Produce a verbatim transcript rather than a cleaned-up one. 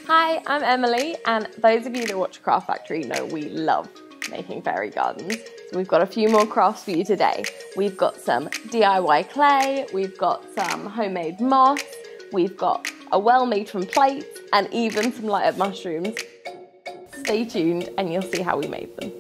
Hi, I'm Emily, and those of you that watch Craft Factory know we love making fairy gardens. So we've got a few more crafts for you today. We've got some D I Y clay, we've got some homemade moss, we've got a well made from plates, and even some light up mushrooms. Stay tuned and you'll see how we made them.